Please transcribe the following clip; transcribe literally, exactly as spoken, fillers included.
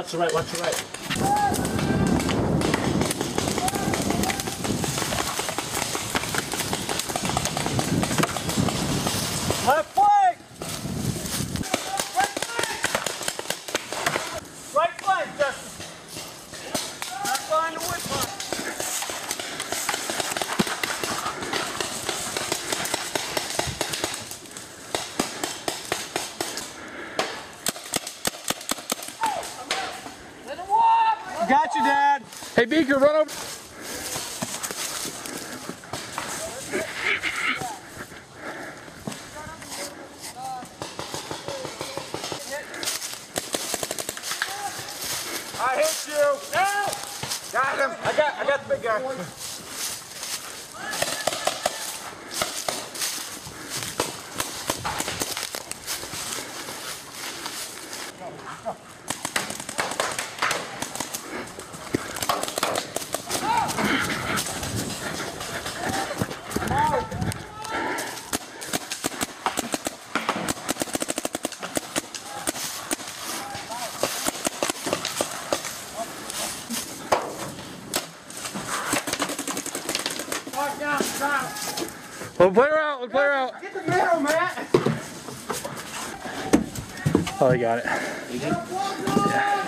watch the right, watch the right. Left flank! Right flank, Justin. Not behind the wood flank. Let him walk! Got you, Dad. Hey, Beaker, run over. I hit you. No! Got him. I got, I got the big guy. We'll play her out, we'll play her out. Get the middle, Matt. Oh, he got it. Yeah.